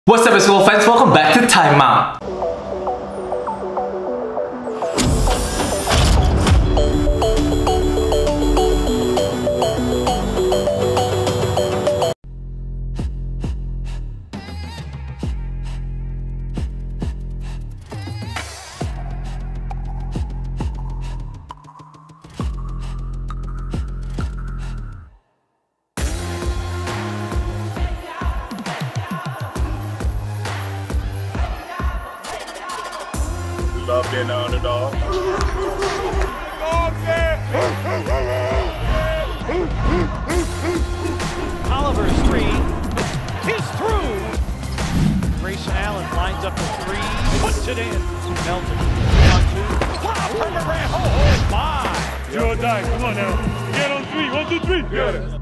What's up basketball fans, welcome back to Timeout. Love being the underdog. Oliver's three is through. Grayson Allen lines up the three, puts it in. Melton on two. Wow, Perma-Grant, oh my! Do or die, come on now. Get on three, 1, 2, 3. Got it.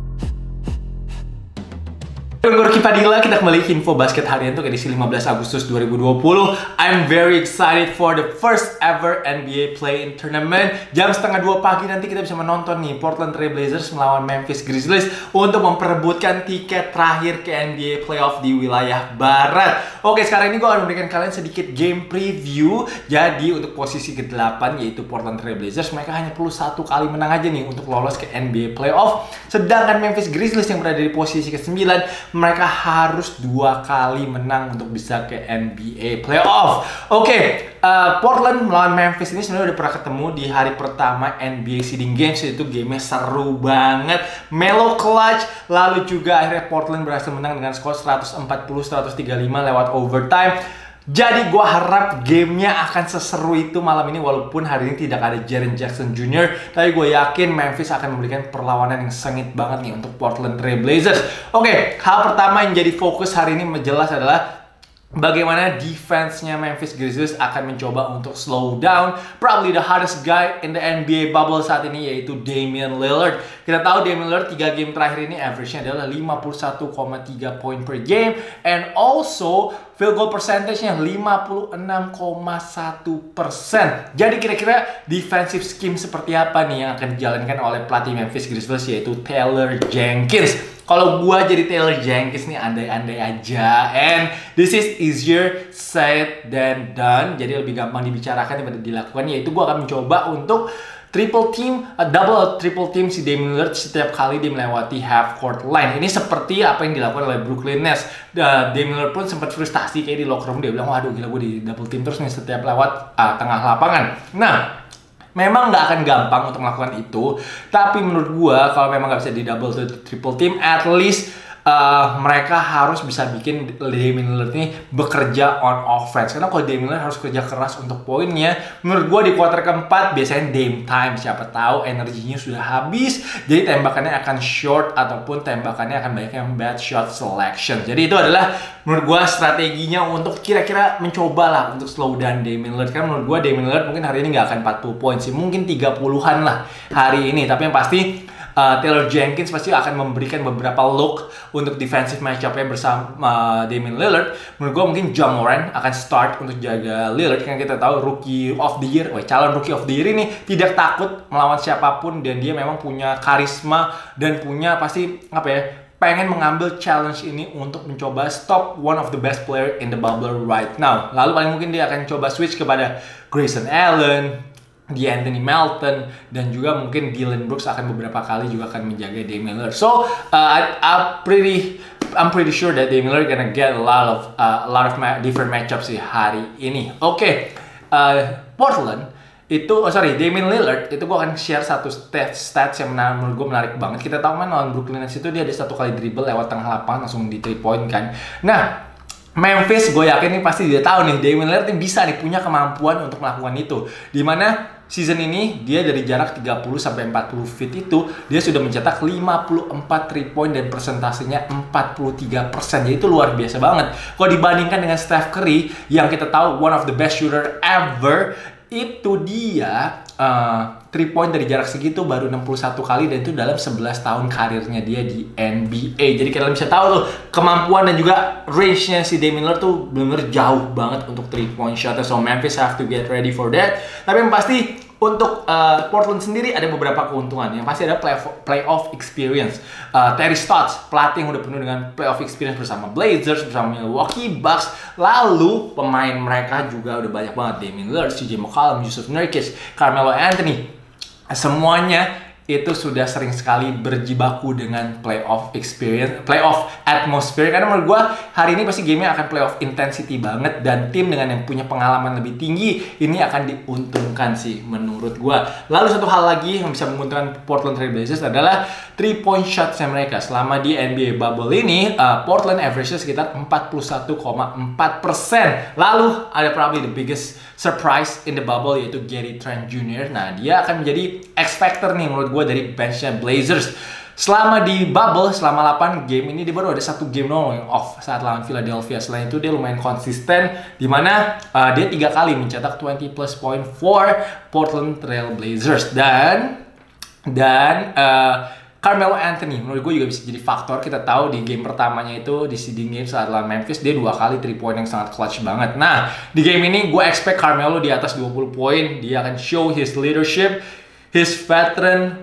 Rocky Padila, kita kembali ke info basket harian untuk edisi 15 Agustus 2020. I'm very excited for the first ever NBA play-in tournament. Jam setengah 2 pagi nanti kita bisa menonton nih Portland Trail Blazers melawan Memphis Grizzlies untuk memperebutkan tiket terakhir ke NBA playoff di wilayah barat. Oke, sekarang ini gue akan memberikan kalian sedikit game preview. Jadi untuk posisi ke-8 yaitu Portland Trail Blazers, mereka hanya perlu 1 kali menang aja nih untuk lolos ke NBA playoff. Sedangkan Memphis Grizzlies yang berada di posisi ke-9, mereka harus 2 kali menang untuk bisa ke NBA playoff. Oke, Portland melawan Memphis ini sebenarnya udah pernah ketemu di hari pertama NBA seeding games, yaitu gamenya seru banget, mellow clutch, lalu juga akhirnya Portland berhasil menang dengan skor 140-135 lewat overtime. Jadi gue harap gamenya akan seseru itu malam ini, walaupun hari ini tidak ada Jaren Jackson Jr. Tapi gue yakin Memphis akan memberikan perlawanan yang sengit banget nih untuk Portland Trail Blazers. Oke, hal pertama yang jadi fokus hari ini jelas adalah bagaimana defense-nya Memphis Grizzlies akan mencoba untuk slow down probably the hottest guy in the NBA bubble saat ini, yaitu Damian Lillard. Kita tahu Damian Lillard 3 game terakhir ini average-nya adalah 51,3 poin per game, and also field goal percentage-nya 56,1%. Jadi kira-kira defensive scheme seperti apa nih yang akan dijalankan oleh pelatih Memphis Grizzlies, yaitu Taylor Jenkins. Kalau gua jadi Taylor Jenkins nih, andai-andai aja, and this is easier said than done, jadi lebih gampang dibicarakan daripada dilakukan, yaitu gua akan mencoba untuk triple team, double triple team si Damian Lillard setiap kali dia melewati half court line. Ini seperti apa yang dilakukan oleh Brooklyn Nets. Damian Lillard pun sempat frustasi kayak di locker room, dia bilang, waduh gila, gue di double team terus nih setiap lewat tengah lapangan. Nah, memang nggak akan gampang untuk melakukan itu, tapi menurut gua kalau memang nggak bisa di double to triple team, at least mereka harus bisa bikin Damian Lillard ini bekerja on offense. Karena kalau Damian Lillard harus kerja keras untuk poinnya, menurut gua di kuarter keempat biasanya Dame time, siapa tahu energinya sudah habis, jadi tembakannya akan short ataupun tembakannya akan banyak yang bad shot selection. Jadi itu adalah menurut gua strateginya untuk kira-kira mencoba lah untuk slow down Damian Lillard. Karena menurut gua Damian Lillard mungkin hari ini nggak akan 40 poin sih, mungkin 30-an lah hari ini. Tapi yang pasti Taylor Jenkins pasti akan memberikan beberapa look untuk defensive matchup-nya bersama Damian Lillard. Menurut gue mungkin Ja Morant akan start untuk jaga Lillard, karena kita tahu Rookie of the Year, calon Rookie of the Year ini tidak takut melawan siapapun, dan dia memang punya karisma dan punya pasti pengen mengambil challenge ini untuk mencoba stop one of the best player in the bubble right now. Lalu paling mungkin dia akan coba switch kepada Grayson Allen, Anthony Melton, dan juga mungkin Dillon Brooks akan beberapa kali juga akan menjaga Damian Lillard. So I'm pretty sure that Damian Lillard gonna get a lot of different matchups di hari ini. Oke, Portland itu, Damian Lillard itu gue akan share satu stats yang menurut gue menarik banget. Kita tahu kan lawan Brooklyn Nets itu dia ada 1 kali dribble lewat tengah lapangan langsung di 3 point kan. Nah, Memphis gue yakin nih pasti dia tahu nih Damian Lillard ini bisa nih punya kemampuan untuk melakukan itu. Dimana season ini dia dari jarak 30-40 feet itu dia sudah mencetak 54 3 point dan persentasenya 43%. Jadi itu luar biasa banget. Kalau dibandingkan dengan Steph Curry yang kita tahu one of the best shooter ever, itu dia 3 point dari jarak segitu baru 61 kali, dan itu dalam 11 tahun karirnya dia di NBA. Jadi kalian bisa tahu tuh kemampuan dan juga range-nya si Damian Lillard tuh benar-benar jauh banget untuk 3 point shot. So Memphis have to get ready for that. Tapi yang pasti untuk Portland sendiri ada beberapa keuntungan. Yang pasti ada playoff experience. Terry Stotts, pelatih yang udah penuh dengan playoff experience bersama Blazers, bersama Milwaukee Bucks. Lalu pemain mereka juga udah banyak banget. Damian Lillard, CJ McCollum, Jusuf Nurkic, Carmelo Anthony. Semuanya itu sudah sering sekali berjibaku dengan playoff experience, playoff atmosphere. Karena menurut gue hari ini pasti gamenya akan playoff intensity banget, dan tim dengan yang punya pengalaman lebih tinggi ini akan diuntungkan sih menurut gue. Lalu satu hal lagi yang bisa menguntungkan Portland Trail Blazers adalah 3-point shotsnya mereka. Selama di NBA bubble ini, Portland average-nya sekitar 41,4%. Lalu ada probably the biggest surprise in the bubble, yaitu Gary Trent Jr. Nah, dia akan menjadi X factor nih menurut gue dari benchnya Blazers. Selama di bubble, selama 8 game ini dia baru ada 1 game doang yang off saat lawan Philadelphia. Selain itu dia lumayan konsisten, dimana dia 3 kali mencetak 20 plus point for Portland Trail Blazers. Dan Carmelo Anthony menurut gue juga bisa jadi faktor. Kita tahu di game pertamanya itu di seeding game saat lawan Memphis, dia 2 kali 3 point yang sangat clutch banget. Nah, di game ini gue expect Carmelo di atas 20 poin. Dia akan show his leadership, his veteran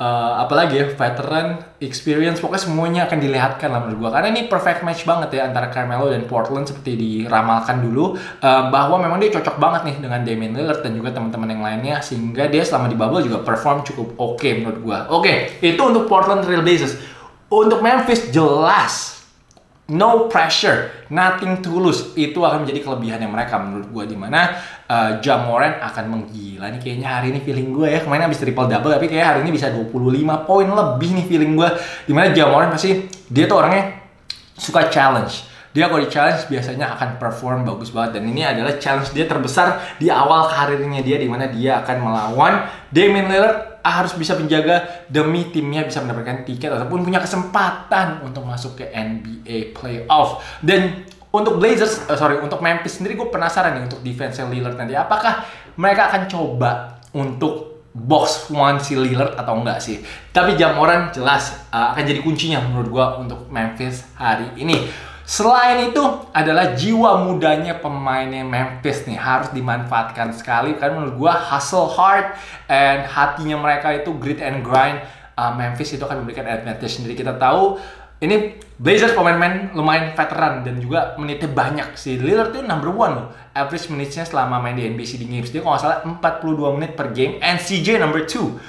veteran experience. Pokoknya semuanya akan dilihatkan lah menurut gue, karena ini perfect match banget ya antara Carmelo dan Portland seperti diramalkan dulu, bahwa memang dia cocok banget nih dengan Damian Lillard dan juga teman-teman yang lainnya, sehingga dia selama di bubble juga perform cukup oke menurut gue. Oke, itu untuk Portland Trail Blazers. Untuk Memphis jelas no pressure, nothing to lose. Itu akan menjadi kelebihannya mereka menurut gue, dimana Ja Morant akan menggila nih kayaknya hari ini feeling gue ya. Kemarin habis triple double, tapi kayak hari ini bisa 25 poin lebih nih feeling gue. Dimana Ja Morant pasti dia tuh orangnya suka challenge. Dia kalau di challenge biasanya akan perform bagus banget, dan ini adalah challenge dia terbesar di awal karirnya dia, dimana dia akan melawan Damian Lillard. Harus bisa menjaga demi timnya bisa mendapatkan tiket ataupun punya kesempatan untuk masuk ke NBA playoff. Dan untuk untuk Memphis sendiri gue penasaran nih untuk defense Lillard nanti. Apakah mereka akan coba untuk box one si Lillard atau enggak sih? Tapi Ja Morant jelas akan jadi kuncinya menurut gue untuk Memphis hari ini. Selain itu adalah jiwa mudanya pemainnya Memphis nih harus dimanfaatkan sekali, karena menurut gua hustle hard and hatinya mereka itu grit and grind. Memphis itu akan memberikan advantage sendiri. Kita tahu ini Blazers pemain-pemain lumayan veteran dan juga menitnya banyak. Si Lillard itu number 1 loh. Average minutes-nya selama main di NBA seeding games dia kalau nggak salah 42 menit per game, and CJ number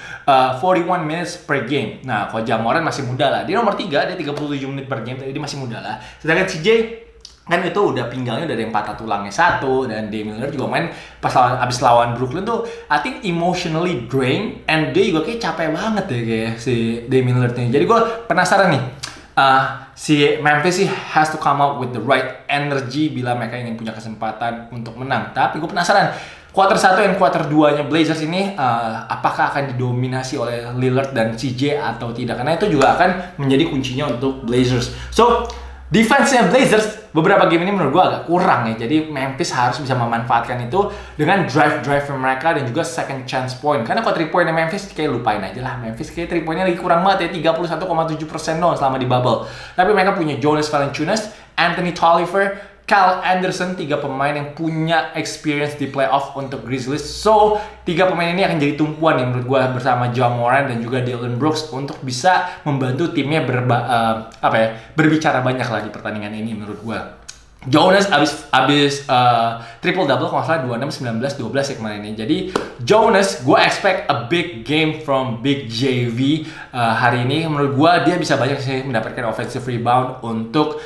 2 41 minutes per game. Nah, kalau Ja Morant masih muda lah. Dia nomor 3, dia 37 menit per game, jadi dia masih muda lah. Sedangkan CJ kan itu udah pinggangnya udah ada yang patah tulangnya 1, dan Damian Lillard juga main pas abis lawan Brooklyn tuh I think emotionally drained, and dia juga kayak capek banget ya kayak si Damian Lillard nih. Jadi gue penasaran nih, si Memphis sih has to come out with the right energy bila mereka ingin punya kesempatan untuk menang. Tapi gue penasaran quarter 1 dan quarter 2-nya Blazers ini apakah akan didominasi oleh Lillard dan CJ atau tidak, karena itu juga akan menjadi kuncinya untuk Blazers. So, defense-nya Blazers beberapa game ini menurut gue agak kurang ya. Jadi Memphis harus bisa memanfaatkan itu dengan drive mereka dan juga second chance point. Karena kalau 3 point-nya Memphis kayak lupain aja lah. Memphis kayak 3 point-nya lagi kurang banget ya, 31,7% doang selama di bubble. Tapi mereka punya Jonas Valanciunas, Anthony Tolliver, Kyle Anderson, 3 pemain yang punya experience di playoff untuk Grizzlies. So, 3 pemain ini akan jadi tumpuan ya menurut gue bersama Ja Morant dan juga Dillon Brooks untuk bisa membantu timnya berbicara banyak lah di pertandingan ini menurut gue. Jonas abis triple double kalau nggak salah 26, 19, 12 ya kemarin ini. Jadi Jonas, gue expect a big game from Big JV hari ini. Menurut gue dia bisa banyak sih mendapatkan offensive rebound untuk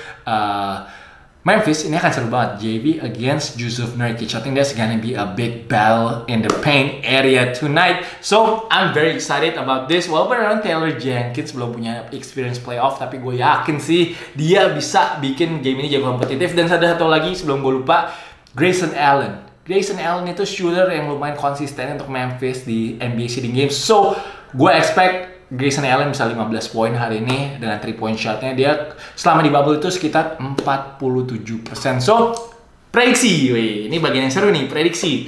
Memphis. Ini akan seru banget. JV against Jusuf Nurkic. I think that's gonna be a big battle in the paint area tonight. So, I'm very excited about this. Walaupun memang Taylor Jenkins belum punya experience playoff, tapi gue yakin sih dia bisa bikin game ini jadi kompetitif. Dan ada satu lagi sebelum gue lupa, Grayson Allen. Grayson Allen itu shooter yang lumayan konsisten untuk Memphis di NBA seeding games. So, gue expect Grayson Allen bisa 15 poin hari ini dengan 3-point shotnya. Dia selama di bubble itu sekitar 47%. So, prediksi. Ini bagian yang seru nih, prediksi.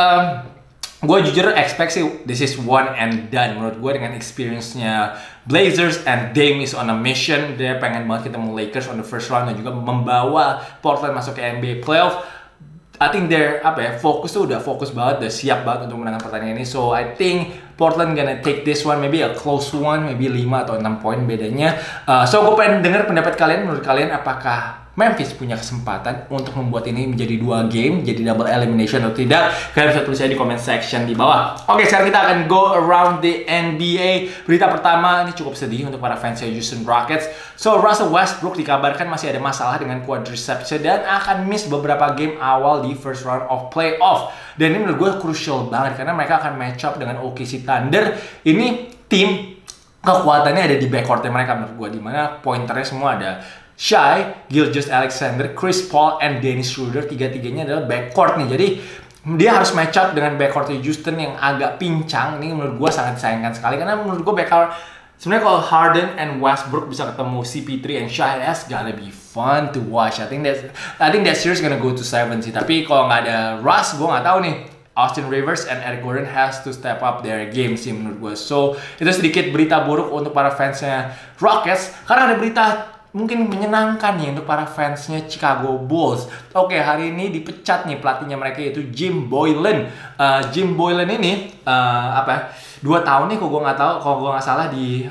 Gue jujur expect sih this is one and done. Menurut gue dengan experience-nya Blazers and Dame is on a mission. Dia pengen banget ketemu Lakers on the first round dan juga membawa Portland masuk ke NBA playoff. I think they're fokus banget, udah siap banget untuk menangkan pertandingan ini. So I think Portland gonna take this one, maybe a close one, maybe 5 atau 6 poin bedanya. So gue pengen dengar pendapat kalian, menurut kalian apakah Memphis punya kesempatan untuk membuat ini menjadi 2 game, jadi double elimination atau tidak? Kalian bisa tulis aja di comment section di bawah. Oke, sekarang kita akan go around the NBA. Berita pertama ini cukup sedih untuk para fans Houston Rockets. So, Russell Westbrook dikabarkan masih ada masalah dengan quadriceps dan akan miss beberapa game awal di first round of playoff. Dan ini menurut gue crucial banget karena mereka akan match up dengan OKC Thunder. Ini tim kekuatannya ada di backcourtnya mereka menurut gue, dimana pointernya semua ada Shai, Gilgeous-Alexander, Chris Paul, and Dennis Schroeder. Tiga-tiganya adalah backcourt nih. Jadi dia harus match up dengan backcourt Houston yang agak pincang. Ini menurut gue sangat disayangkan sekali karena menurut gue backcourt sebenarnya kalau Harden and Westbrook bisa ketemu CP3 and Shai, that's gonna be fun to watch. I think that series gonna go to 7 sih. Tapi kalau nggak ada Russ, gue nggak tahu nih. Austin Rivers and Eric Gordon has to step up their game sih menurut gue. So itu sedikit berita buruk untuk para fansnya Rockets karena ada berita mungkin menyenangkan nih untuk para fansnya Chicago Bulls. Oke, hari ini dipecat nih pelatihnya mereka yaitu Jim Boylen. Jim Boylen ini 2 tahun nih kalau gue nggak salah di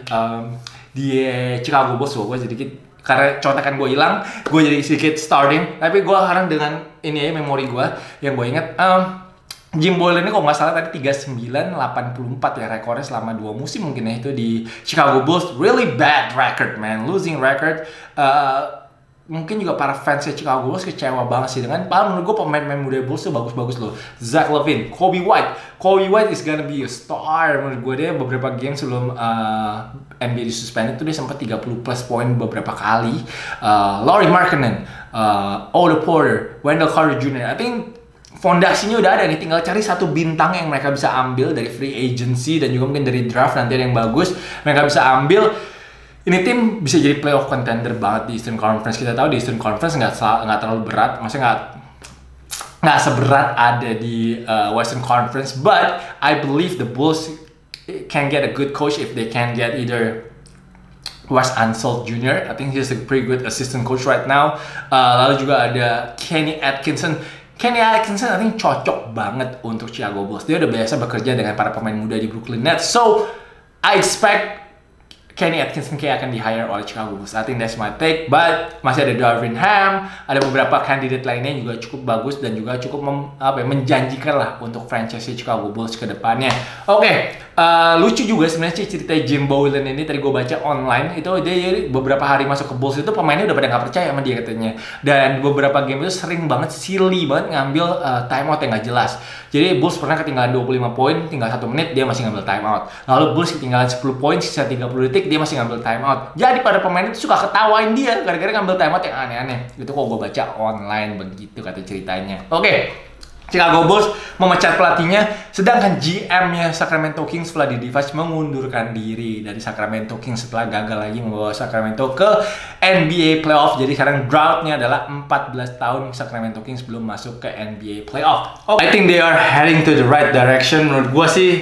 Chicago Bulls. So, gue sedikit karena contekan gue hilang, gue jadi sedikit starting. Tapi gue sekarang dengan ini ya memori gue yang gue ingat. Jim Boylen ini kalau nggak salah tadi 39-84 ya rekornya selama 2 musim mungkin ya itu di Chicago Bulls. Really bad record man, losing record. Mungkin juga para fansnya Chicago Bulls kecewa banget sih dengan menurut gue pemain-pemain muda Bulls tuh bagus-bagus loh. Zach LaVine, Kobe White is gonna be a star menurut gue. Dia beberapa game sebelum NBA disuspended itu dia sempat 30 plus poin beberapa kali. Lauri Markkanen, Otto Porter, Wendell Carter Jr. I think fondasinya udah ada nih, tinggal cari satu bintang yang mereka bisa ambil dari free agency dan juga mungkin dari draft nanti ada yang bagus mereka bisa ambil. Ini tim bisa jadi playoff contender banget di Eastern Conference. Kita tahu di Eastern Conference nggak terlalu berat, maksudnya nggak seberat ada di Western Conference. But I believe the Bulls can get a good coach if they can get either Wes Unseld Jr. I think he's a pretty good assistant coach right now. Lalu juga ada Kenny Atkinson, I think cocok banget untuk Chicago Bulls. Dia udah biasa bekerja dengan para pemain muda di Brooklyn Nets. So, I expect Kenny Atkinson kayak akan di-hire oleh Chicago Bulls. I think that's my take. But masih ada Darvin Ham, ada beberapa kandidat lainnya juga cukup bagus dan juga cukup menjanjikan lah untuk franchise Chicago Bulls ke depannya. Oke, lucu juga sebenarnya cerita Jim Boylen ini. Tadi gue baca online itu dia beberapa hari masuk ke Bulls itu pemainnya udah pada nggak percaya sama dia katanya. Dan beberapa game itu sering banget silly banget ngambil timeout yang nggak jelas. Jadi Bulls pernah ketinggalan 25 poin, tinggal 1 menit dia masih ngambil timeout. Lalu Bulls ketinggalan 10 poin, sisa 30 detik dia masih ngambil timeout. Jadi pada pemain itu suka ketawain dia gara-gara ngambil timeout yang aneh-aneh. Itu kok gue baca online begitu kata ceritanya. Oke. Chicago Bulls memecat pelatihnya, sedangkan GM-nya Sacramento Kings Vladidivac mengundurkan diri dari Sacramento Kings setelah gagal lagi membawa Sacramento ke NBA playoff. Jadi sekarang drought-nya adalah 14 tahun Sacramento Kings belum masuk ke NBA playoff. I think they are heading to the right direction. Menurut gue sih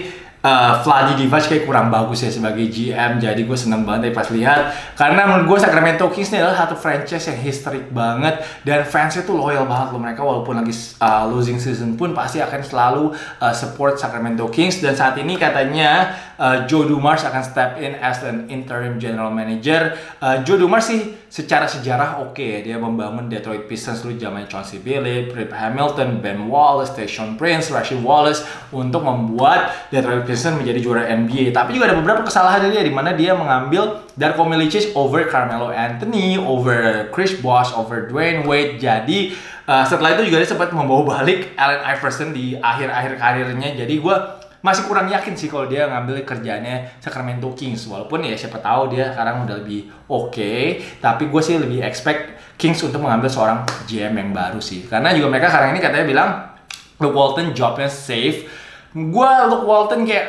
Vladidivac kayak kurang bagus ya sebagai GM, jadi gue seneng banget pas lihat karena menurut gue Sacramento Kings ini adalah satu franchise yang historik banget dan fansnya tuh loyal banget loh. Mereka walaupun lagi losing season pun pasti akan selalu support Sacramento Kings. Dan saat ini katanya Joe Dumars akan step in as an interim general manager. Joe Dumars sih secara sejarah oke ya, dia membangun Detroit Pistons dulu zaman Chauncey Billups, Rip Hamilton, Ben Wallace, Tayshaun Prince, Rasheed Wallace untuk membuat Detroit Pistons menjadi juara NBA. Tapi juga ada beberapa kesalahan dia di mana dia mengambil Darko Milicic over Carmelo Anthony, over Chris Bosh, over Dwayne Wade. Jadi setelah itu juga dia sempat membawa balik Allen Iverson di akhir-akhir karirnya. Jadi gue masih kurang yakin sih kalau dia ngambil kerjaannya Sacramento Kings. Walaupun ya siapa tahu dia sekarang udah lebih oke. Tapi gue sih lebih expect Kings untuk mengambil seorang GM yang baru sih. Karena juga mereka sekarang ini katanya bilang Luke Walton jobnya safe. Gue Luke Walton kayak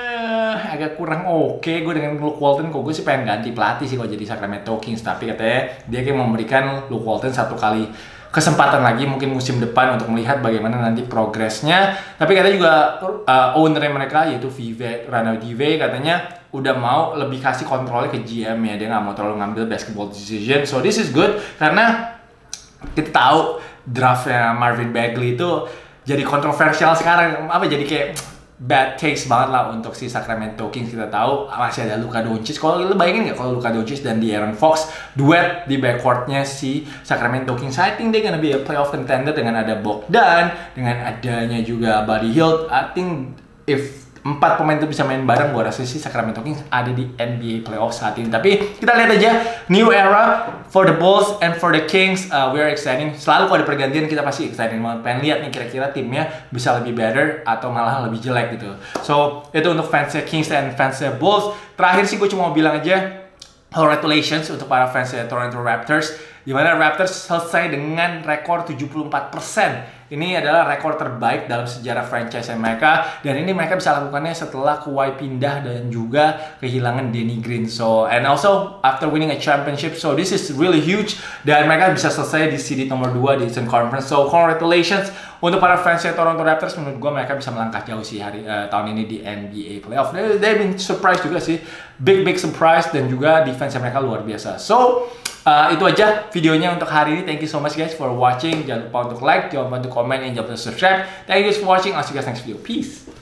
agak kurang oke. Gue dengan Luke Walton kok gue sih pengen ganti pelatih sih kalau jadi Sacramento Kings. Tapi katanya dia kayak memberikan Luke Walton satu kali kesempatan lagi mungkin musim depan untuk melihat bagaimana nanti progresnya. Tapi katanya juga owner mereka yaitu Rana Dive katanya udah mau lebih kasih kontrolnya ke GM ya. Dia nggak mau terlalu ngambil basketball decision. So this is good karena kita tahu draftnya Marvin Bagley itu jadi kontroversial sekarang, jadi kayak bad taste banget lah untuk si Sacramento Kings. Kita tahu masih ada Luka Doncic. Kalau lu bayangin nggak kalau Luka Doncic dan De'Aaron Fox duet di backcourtnya si Sacramento Kings, I think they're gonna be a playoff contender dengan ada Bogdan, dengan adanya juga Buddy Hield. I think if 4 pemain itu bisa main bareng, gua rasa sih Sacramento Kings ada di NBA playoff saat ini. Tapi kita lihat aja, new era for the Bulls and for the Kings. We are exciting. Selalu kalau ada pergantian kita pasti exciting banget. Pengen lihat nih kira-kira timnya bisa lebih better atau malah lebih jelek gitu. So itu untuk fansnya Kings dan fansnya Bulls. Terakhir sih gue cuma mau bilang aja, congratulations untuk para fansnya Toronto Raptors, di mana Raptors selesai dengan rekor 74%. Ini adalah rekor terbaik dalam sejarah franchise mereka, dan ini mereka bisa lakukannya setelah Kawhi pindah dan juga kehilangan Danny Green. So, and also after winning a championship, so this is really huge, dan mereka bisa selesai di seed nomor 2 di Eastern Conference. So, congratulations untuk para fansnya Toronto Raptors. Menurut gue mereka bisa melangkah jauh sih tahun ini di NBA playoff. They've been surprised juga sih, big surprise, dan juga defense mereka luar biasa. So, itu aja videonya untuk hari ini. Thank you so much guys for watching. Jangan lupa untuk like, jangan lupa untuk komen, dan jangan lupa untuk subscribe. Thank you for watching. I'll see you guys next video. Peace.